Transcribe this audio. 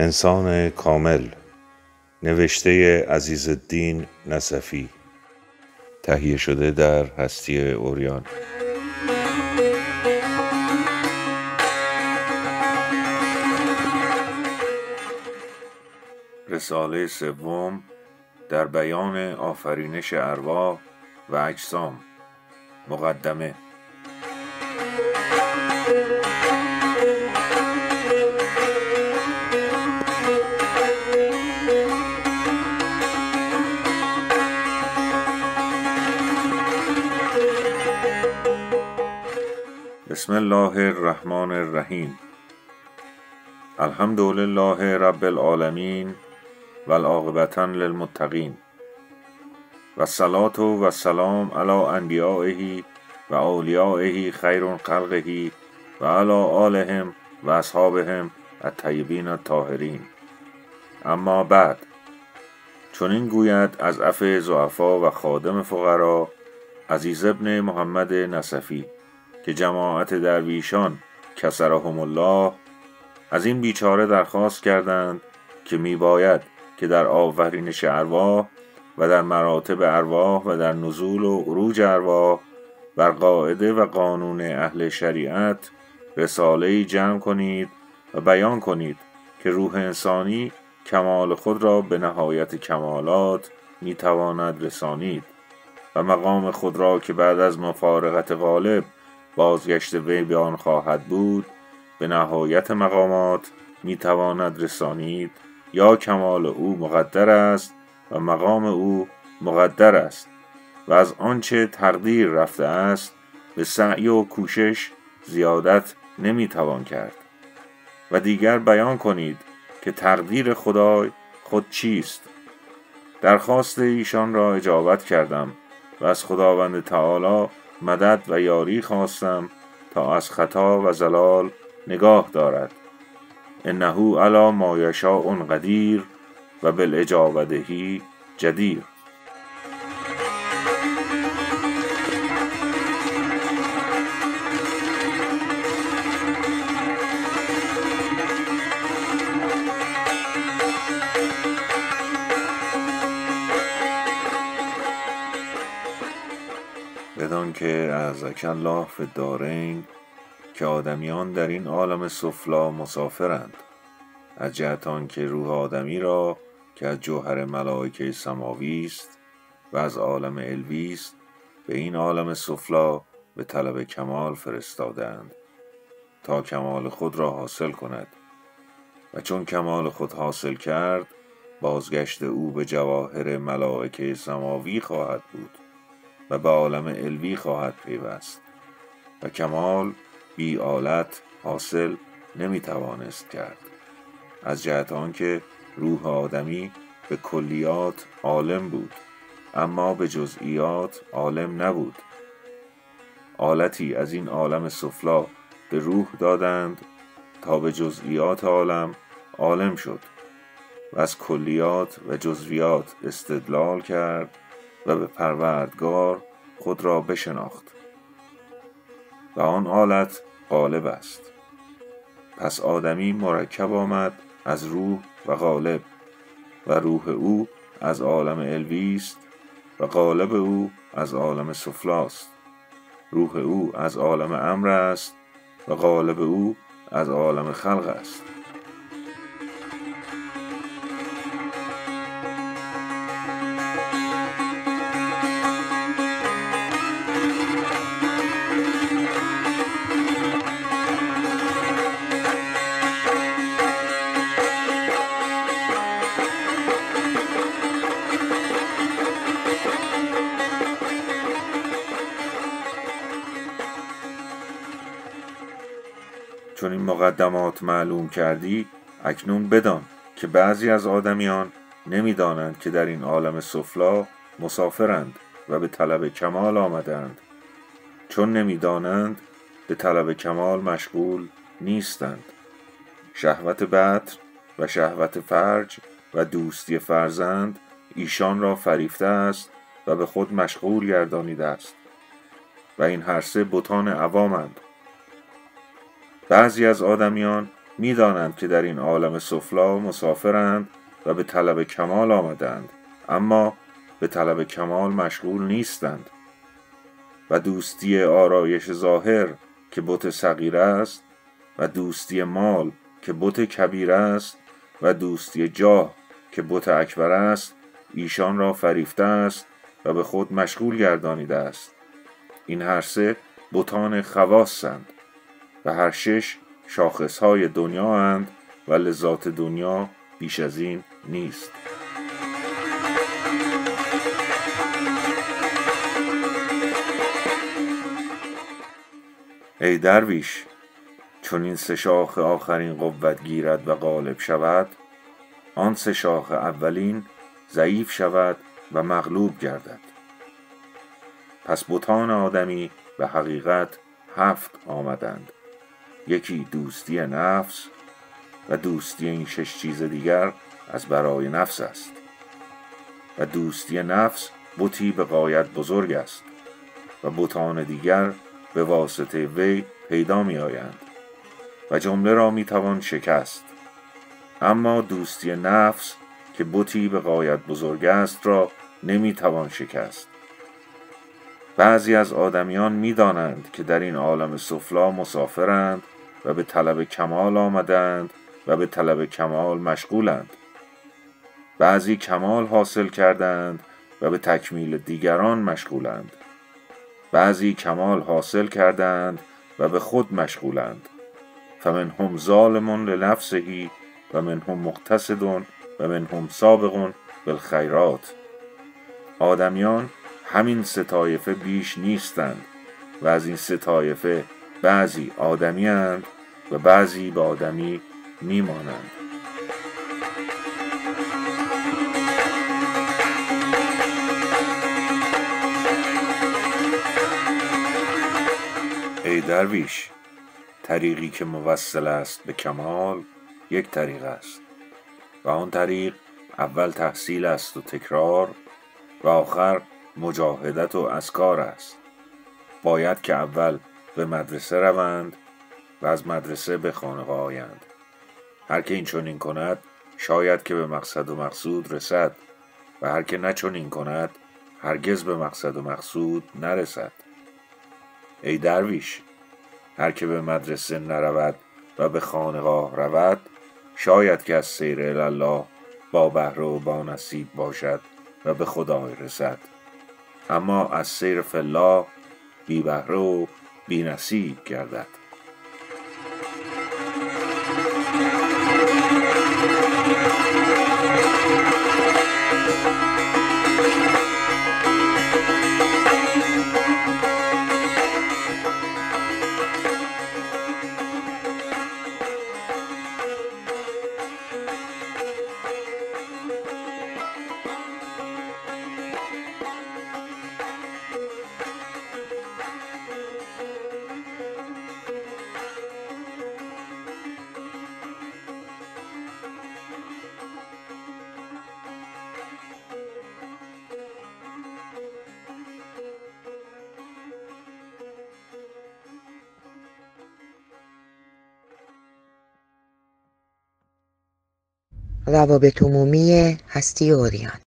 انسان کامل، نوشته عزیزالدین نصفی، تهیه شده در هستی عریان. رساله سوم در بیان آفرینش ارواح و اجسام. مقدمه. بسم الله الرحمن الرحیم. الحمد لله رب العالمین و العاقبة للمتقین و الصلاة و السلام علی انبیائه و اولیائه خیر خلقه و علی آلهم و اصحابهم الطیبین الطاهرین. اما بعد، چنین گوید از اف ضعفا و خادم فقرا عزیز ابن محمد نصفی که جماعت درویشان کسرهم الله از این بیچاره درخواست کردند که میباید که در آفرینش ارواح و در مراتب ارواح و در نزول و عروج ارواح بر قاعده و قانون اهل شریعت رساله‌ای جمع کنید و بیان کنید که روح انسانی کمال خود را به نهایت کمالات میتواند رسانید و مقام خود را که بعد از مفارقت غالب بازگشت وی به آن خواهد بود به نهایت مقامات میتواند رسانید، یا کمال او مقدر است و مقام او مقدر است و از آنچه تقدیر رفته است به سعی و کوشش زیادت نمیتوان کرد. و دیگر بیان کنید که تقدیر خدای خود چیست. درخواست ایشان را اجابت کردم و از خداوند تعالی مدد و یاری خواستم تا از خطا و زلال نگاه دارد. انه علی ما یشاء قدیر و بالاجابة جدیر. بدان که اعزک الله فی الدارین که آدمیان در این عالم سفلی مسافرند، از جهت آنکه روح آدمی را که از جوهر ملائکه سماوی است و از عالم علوی است به این عالم سفلی به طلب کمال فرستادند تا کمال خود را حاصل کند و چون کمال خود حاصل کرد بازگشت او به جواهر ملائکه سماوی خواهد بود و به عالم علوی خواهد پیوست و کمال بی آلت حاصل نمیتوانست کرد، از جهت آنکه روح آدمی به کلیات عالم بود اما به جزئیات عالم نبود. آلتی از این عالم سفلی به روح دادند تا به جزئیات عالم شد و از کلیات و جزئیات استدلال کرد و به پروردگار خود را بشناخت و آن آلت غالب است. پس آدمی مرکب آمد از روح و غالب و روح او از عالم علوی است و غالب او از عالم سفلی است. روح او از عالم امر است و غالب او از عالم خلق است. چون این مقدمات معلوم کردی، اکنون بدان که بعضی از آدمیان نمیدانند که در این عالم سفلی مسافرند و به طلب کمال آمدند. چون نمیدانند به طلب کمال مشغول نیستند. شهوت بطن و شهوت فرج و دوستی فرزند ایشان را فریفته است و به خود مشغول گردانیده است و این هر سه بتان عوامند. بعضی از آدمیان می‌دانند که در این عالم سفلی مسافرند و به طلب کمال آمدند، اما به طلب کمال مشغول نیستند و دوستی آرایش ظاهر که بت صغیر است و دوستی مال که بت کبیر است و دوستی جاه که بت اکبر است ایشان را فریفته است و به خود مشغول گردانیده است. این هر سه بتان خواصند و هر شش شاخصهای دنیا اند و لذات دنیا بیش از این نیست. ای درویش، چون این سه شاخ آخرین قوت گیرد و غالب شود، آن سه شاخ اولین ضعیف شود و مغلوب گردد. پس بتان آدمی به حقیقت 7 آمدند. یکی دوستی نفس و دوستی این 6 چیز دیگر از برای نفس است و دوستی نفس بتی به غایت بزرگ است و بتان دیگر به واسطه وی پیدا می آیند و جمله را می توان شکست. اما دوستی نفس که بتی به غایت بزرگ است را نمی توان شکست. بعضی از آدمیان می دانند که در این عالم سفلی مسافرند و به طلب کمال آمدند و به طلب کمال مشغولند. بعضی کمال حاصل کردند و به تکمیل دیگران مشغولند. بعضی کمال حاصل کردند و به خود مشغولند. فمنهم ظالم لنفسه و منهم مقتصد و منهم سابق بالخیرات. آدمیان همین سه طایفه بیش نیستند و از این سه طایفه بعضی آدمی اند و بعضی به آدمی میمانند. ای درویش، طریقی که موصل است به کمال یک طریق است و آن طریق اول تحصیل است و تکرار و آخر مجاهدت و اذکار است. باید که اول به مدرسه روند و از مدرسه به خانقاه آیند. هر که این چنین کند شاید که به مقصد و مقصود رسد و هر که نه چنین کند هرگز به مقصد و مقصود نرسد. ای درویش، هر که به مدرسه نرود و به خانقاه رود شاید که از سیر الی الله با بهره و با نصیب باشد و به خدای رسد، اما از سیر فی الله بی بهره و بی نصیب گردد. روابط عمومی هستی عریان